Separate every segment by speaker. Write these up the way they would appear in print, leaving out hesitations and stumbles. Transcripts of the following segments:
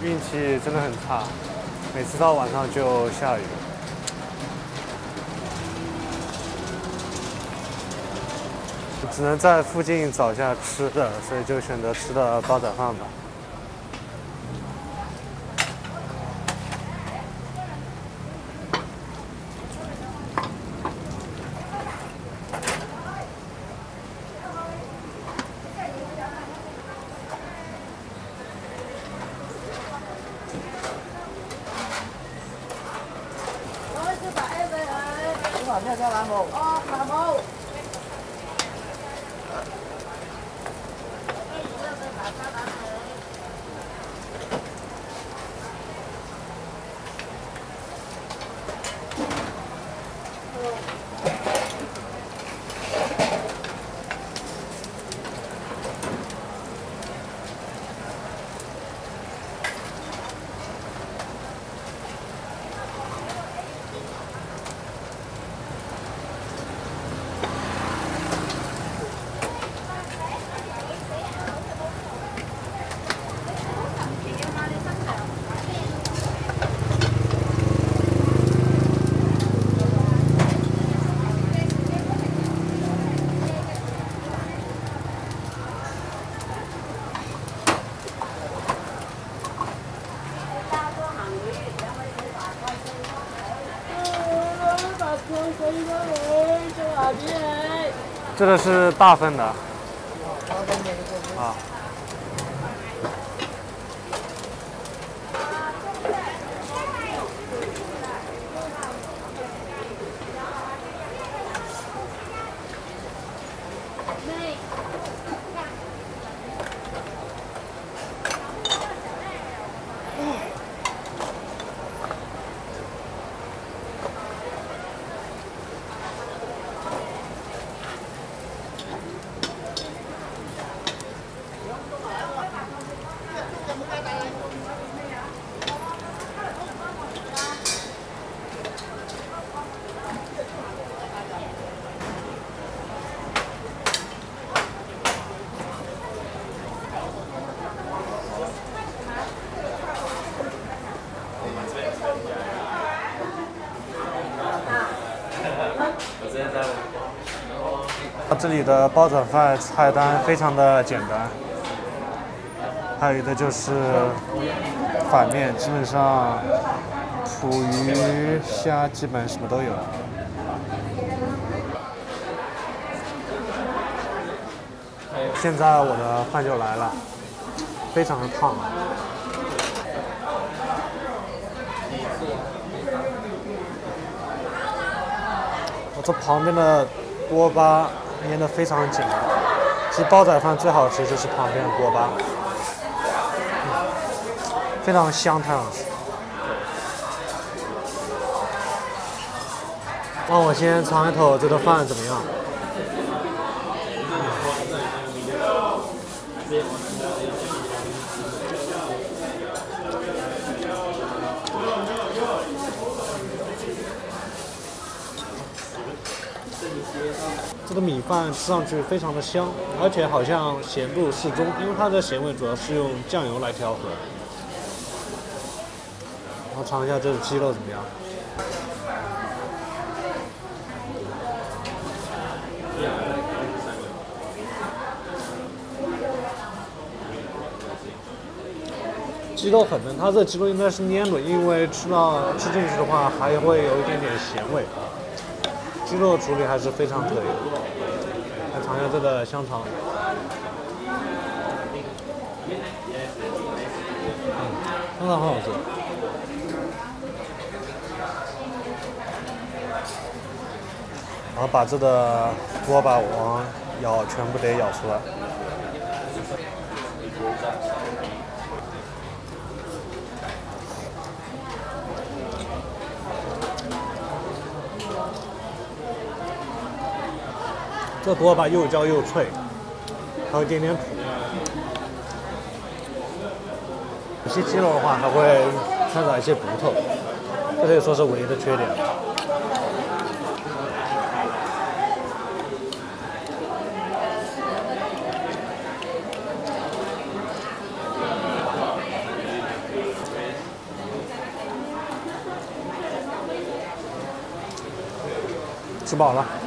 Speaker 1: 运气真的很差，每次到晚上就下雨。只能在附近找一下吃的，所以就选择吃的煲仔饭吧。这个是大份的。啊。这里的煲仔饭菜单非常的简单，还有一个就是反面，基本上腐鱼、虾基本什么都有。现在我的饭就来了，非常的烫。我这旁边的锅巴粘得非常紧，其实煲仔饭最好吃就是旁边的锅巴，非常香汤。让我先尝一口这个饭怎么样？这个米饭吃上去非常的香，而且好像咸度适中，因为它的咸味主要是用酱油来调和。然后尝一下这个鸡肉怎么样？鸡肉很嫩，它这鸡肉应该是粘的，因为吃进去的话还会有一点点咸味。鸡肉处理还是非常可以的。来尝一下这个香肠，香肠很好吃。然后把这个锅巴往全部得舀出来。这锅巴又焦又脆，还有一点点土。有些鸡肉的话还会掺杂一些骨头，这可以说是唯一的缺点。 吃饱了。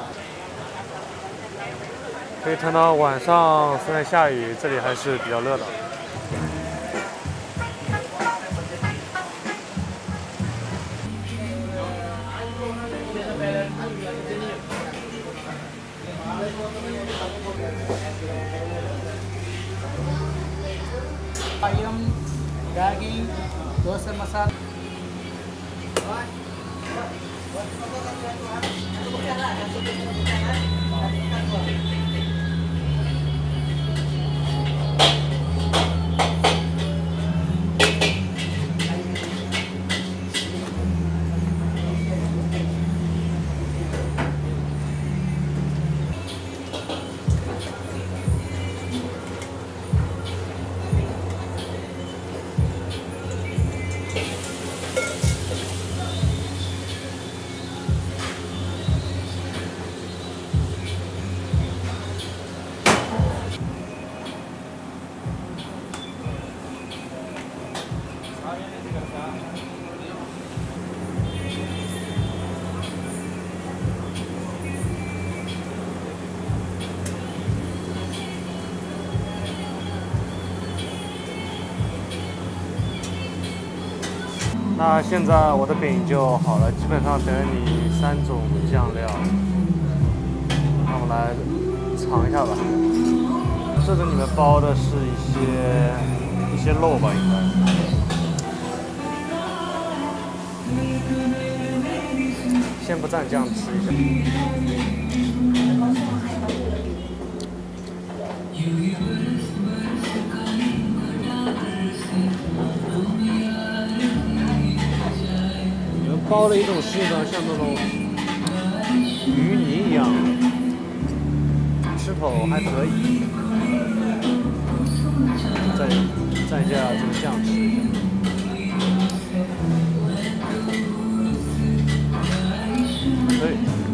Speaker 1: 可以看到晚上虽然下雨，这里还是比较热的。
Speaker 2: ayam, daging, dosa masala.
Speaker 1: 那现在我的饼就好了，基本上等你3种酱料。那我们来尝一下吧。这个里面包的是一些肉吧，应该。先不蘸酱吃一下。包了一种是的，像那种芋泥一样，吃头还可以。再蘸一下这个酱吃一下。可以。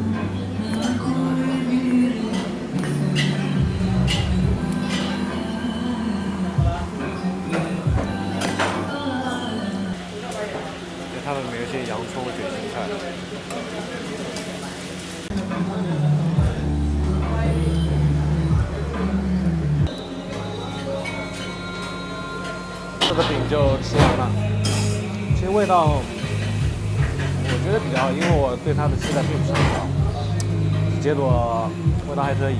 Speaker 1: 它里面有些洋葱、卷心菜。这个饼就吃完了。其实味道，我觉得比较好，因为我对它的期待并不是很高，结果味道还可以。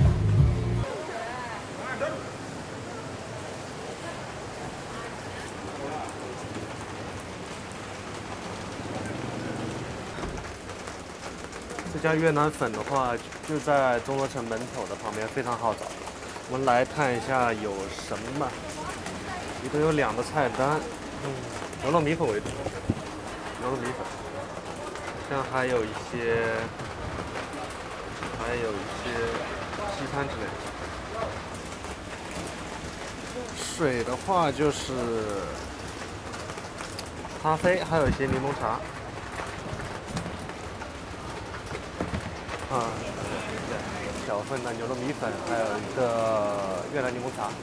Speaker 1: 这家越南粉的话，就在中国城门口的旁边，非常好找。我们来看一下有什么，一共有2个菜单，牛肉米粉为主，牛肉米粉，像还有一些西餐之类的。水的话就是咖啡，还有一些柠檬茶。对，小份的牛肉米粉，还有一个越南柠檬茶。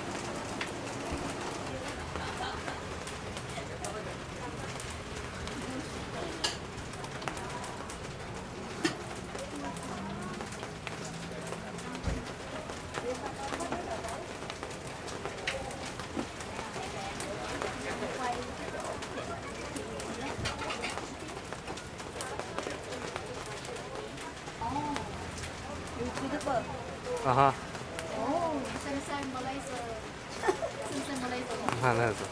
Speaker 1: 啊哈。
Speaker 3: 哦，Selesai Malaysia， Selesai Malaysia。
Speaker 1: 你看那个。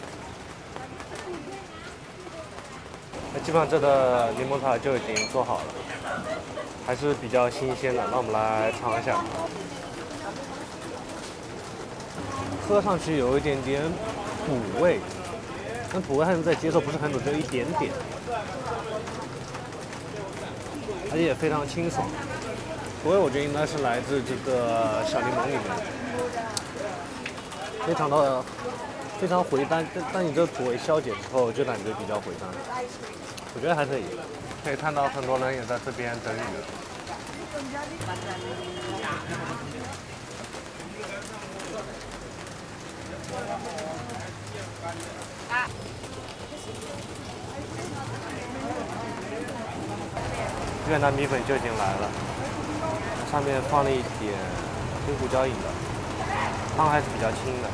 Speaker 1: 那基本上这的柠檬茶就已经做好了，还是比较新鲜的。那我们来尝一下，喝上去有一点点苦味，但苦味还能再接受，不是很重，只有一点点，而且也非常清爽。口味我觉得应该是来自这个小柠檬里面，非常回甘，但你这个苦味消解之后，就感觉比较回甘，我觉得还可以。可以看到很多人也在这边等雨。 越南米粉就已经来了，上面放了一点黑胡椒饮的，汤还是比较清的，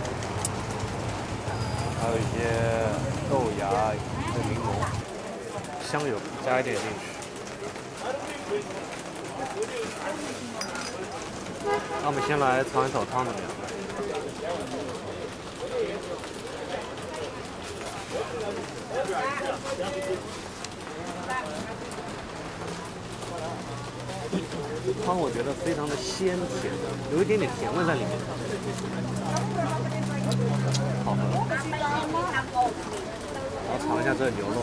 Speaker 1: 还有一些豆芽、柠檬、香油，加一点进去。那我们先来尝一口汤怎么样？汤我觉得非常的鲜甜，有一点点甜味在里面，好喝。我尝一下这个牛肉，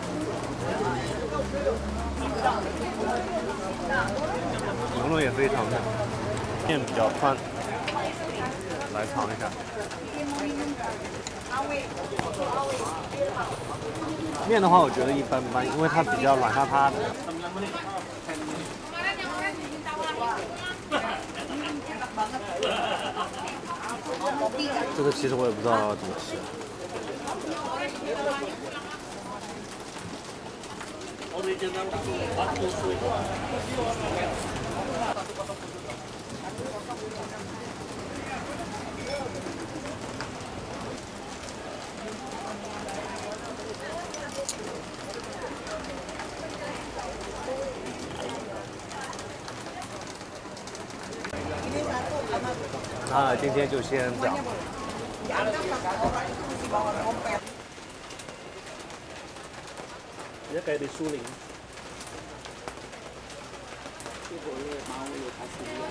Speaker 1: 牛肉也非常嫩，面比较宽，来尝一下。面的话，我觉得一般般，因为它比较软塌塌的。这个其实我也不知道要怎么吃。那今天就先这样。
Speaker 4: 一計你蘇寧。